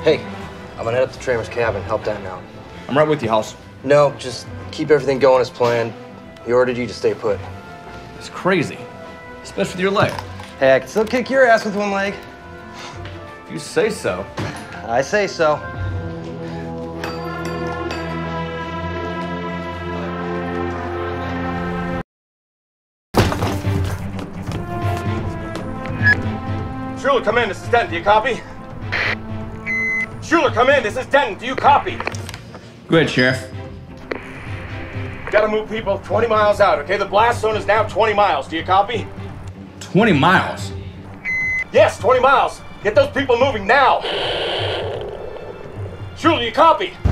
Hey, I'm gonna head up to Tramer's cabin, help Dan out. I'm right with you, House. No, just keep everything going as planned. He ordered you to stay put. It's crazy, especially with your leg. Hey, I can still kick your ass with one leg. If you say so. I say so. Schuler, come in. This is Denton. Do you copy? Schuler, come in. This is Denton. Do you copy? Go ahead, Sheriff. We gotta move people 20 miles out, okay? The blast zone is now 20 miles. Do you copy? 20 miles? Yes, 20 miles. Get those people moving now. Schuler, do you copy?